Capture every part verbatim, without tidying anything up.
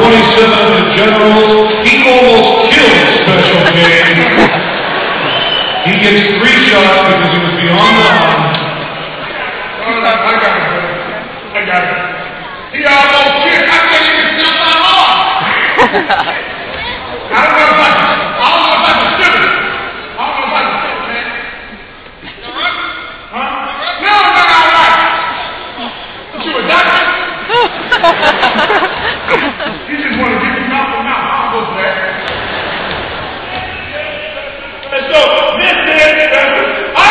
twenty-seven of the Generals. He almost killed Special K. He gets three shots because he was beyond the line. Oh, I got it, brother. I got it. He almost killed. I can't even feel my arm. I don't know if I can. I don't know if I can feel it. I don't know if I can feel it, man. Huh? No, no, no, all right. What you a doctor? He just want to give me mouth to mouth. I'll go for that. Let's go. This is ah!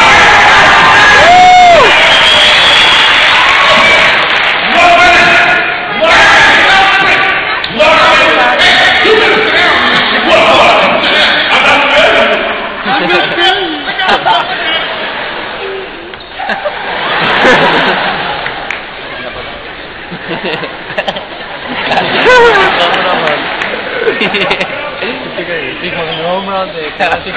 Love it. Love it. Love it. Hey, you better sit down. What? What? I'm not good. I'm not good. I got it. 지금 홈런에 가라식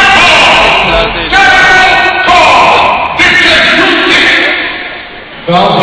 Foul